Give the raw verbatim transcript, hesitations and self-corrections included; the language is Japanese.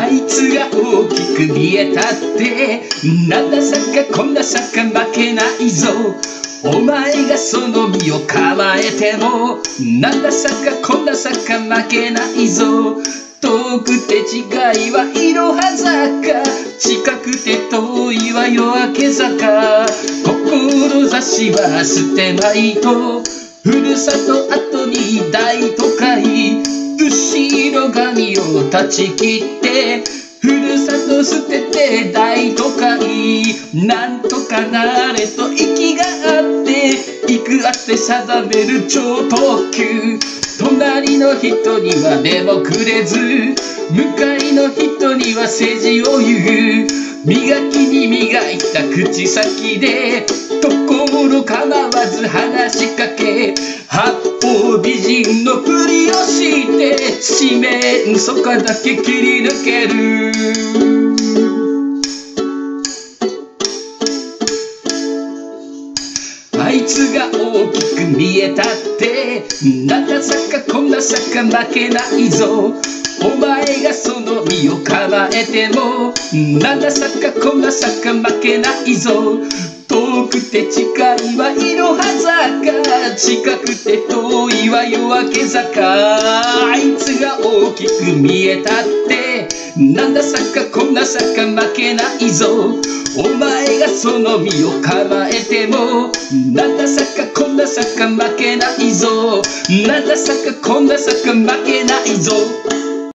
あいつが大きく見えたってなんださかこんなさか負けないぞ。お前がその身を構えてもなんださかこんなさか負けないぞ。遠くて近いはいろは坂、近くて遠いは夜明け坂。志は捨てまいとふるさと後に大都会。後ろ髪を断ち切ってふるさと捨てて大都会。なんとかなれと息があって行くあって定める超特急。隣の人には目もくれず向かいの人には世辞を言う。磨きに磨いた口先でところ構わず話しかけ、八方美人のふりをして四面楚歌だけ切り抜ける。あいつが大きく見えたってなんださかこんなさか負けないぞ。お前がその身を構えてもなんださかこんなさか負けないぞ。遠くて近いはいろは坂、近くて遠いは夜明け坂。あいつが大きく見えたってなんださかこんなさか負けないぞ。お前がその身を構えてもなんださかこんなさか負けないぞ。なんださかこんなさか負けないぞ。